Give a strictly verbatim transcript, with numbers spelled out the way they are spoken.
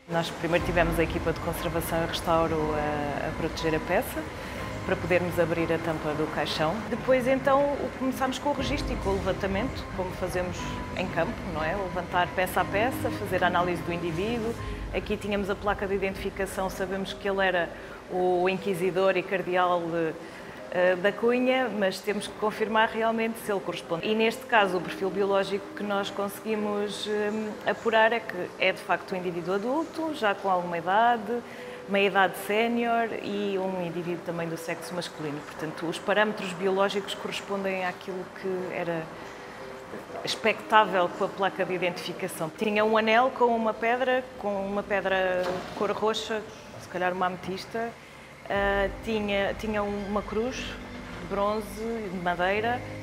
Nós primeiro tivemos a equipa de conservação e restauro a, a proteger a peça, para podermos abrir a tampa do caixão. Depois, então, começámos com o registro e com o levantamento, como fazemos em campo, não é? Levantar peça a peça, fazer a análise do indivíduo. Aqui tínhamos a placa de identificação, sabemos que ele era o inquisidor e cardeal de, da Cunha, mas temos que confirmar realmente se ele corresponde. E neste caso, o perfil biológico que nós conseguimos um, apurar é que é de facto um indivíduo adulto, já com alguma idade, meia-idade sénior e um indivíduo também do sexo masculino. Portanto, os parâmetros biológicos correspondem àquilo que era expectável com a placa de identificação. Tinha um anel com uma pedra, com uma pedra de cor roxa, se calhar uma ametista. Uh, tinha, tinha uma cruz de bronze, de madeira,